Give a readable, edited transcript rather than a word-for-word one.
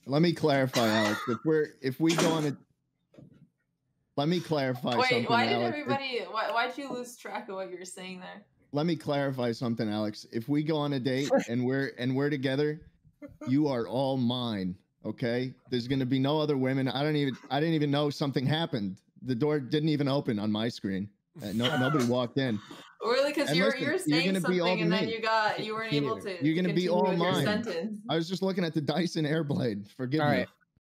let me clarify, Alex. If we go on a, let me clarify something. Wait, why did Alex. everybody? Why'd you lose track of what you were saying there? Let me clarify something, Alex. If we go on a date and we're together, you are all mine. Okay? There's gonna be no other women. I didn't even know something happened. The door didn't even open on my screen. Nobody walked in. Really? Because you're saying something and then you weren't able to. You're gonna be all mine. Sentence. I was just looking at the Dyson Airblade. Forgive me. All right.